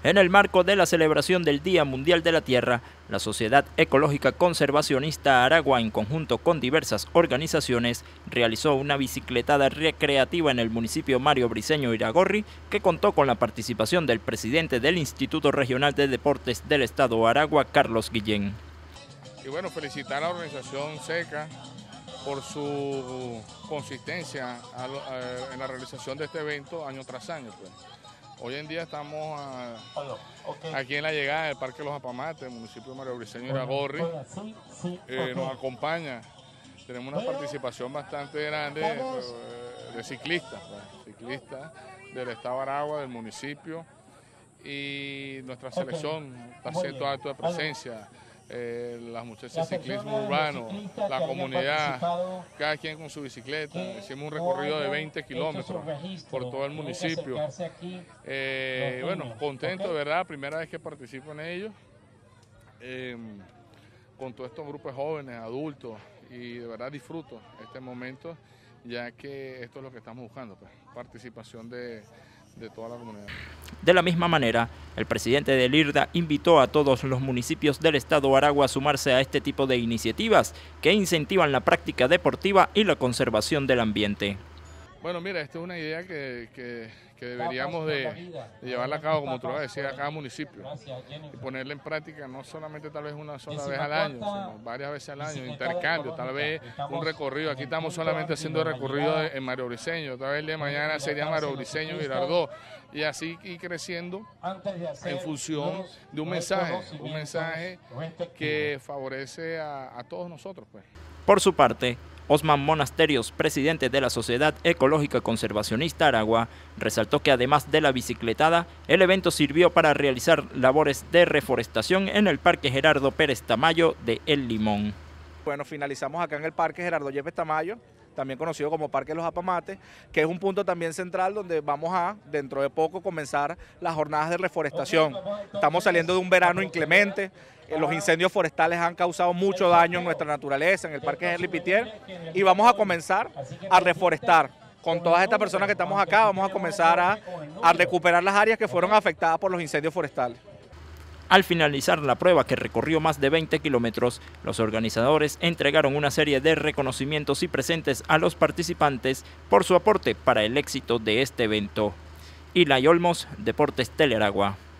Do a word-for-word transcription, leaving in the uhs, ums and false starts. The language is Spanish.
En el marco de la celebración del Día Mundial de la Tierra, la Sociedad Ecológica Conservacionista Aragua, en conjunto con diversas organizaciones, realizó una bicicletada recreativa en el municipio Mario Briceño Iragorri, que contó con la participación del presidente del Instituto Regional de Deportes del Estado Aragua, Carlos Guillén. Y bueno, felicitar a la organización SECA por su consistencia en la realización de este evento año tras año, pues. Hoy en día estamos a, aquí en la llegada del Parque Los Apamates, el municipio de Mario Briceño Iragorri. Eh, nos acompaña, tenemos una participación bastante grande de, de ciclistas, pues, ciclistas del estado de Aragua, del municipio, y nuestra selección está haciendo acto de presencia. Eh, las muchachas de ciclismo urbano, la comunidad, cada quien con su bicicleta. Hicimos un recorrido de veinte kilómetros por todo el municipio. Eh, bueno, contento de verdad, primera vez que participo en ello, eh, con todos estos grupos jóvenes, adultos, y de verdad disfruto este momento, ya que esto es lo que estamos buscando, pues, participación de, de toda la comunidad. De la misma manera, el presidente del IRDA invitó a todos los municipios del estado Aragua a sumarse a este tipo de iniciativas que incentivan la práctica deportiva y la conservación del ambiente. Bueno, mira, esta es una idea que, que, que deberíamos de, de llevarla a cabo, como tú lo decías, a cada municipio, y ponerla en práctica no solamente tal vez una sola vez al año, sino varias veces al año, intercambio, tal vez un recorrido. Aquí estamos solamente haciendo recorrido en Mario Briceño, tal vez el de mañana sería Mario Briceño y Girardot, y así ir creciendo en función de un mensaje, un mensaje que favorece a, a todos nosotros, pues. Por su parte, Osman Monasterios, presidente de la Sociedad Ecológica Conservacionista Aragua, resaltó que además de la bicicletada, el evento sirvió para realizar labores de reforestación en el Parque Gerardo Pérez Tamayo de El Limón. Bueno, finalizamos acá en el Parque Gerardo Yepes Tamayo, también conocido como Parque Los Apamates, que es un punto también central donde vamos a, dentro de poco, comenzar las jornadas de reforestación. Estamos saliendo de un verano inclemente, los incendios forestales han causado mucho daño en nuestra naturaleza, en el Parque Gerli Pitier, y vamos a comenzar a reforestar. Con todas estas personas que estamos acá, vamos a comenzar a, a recuperar las áreas que fueron afectadas por los incendios forestales. Al finalizar la prueba, que recorrió más de veinte kilómetros, los organizadores entregaron una serie de reconocimientos y presentes a los participantes por su aporte para el éxito de este evento. Ilay Olmos, Deportes Tele Aragua.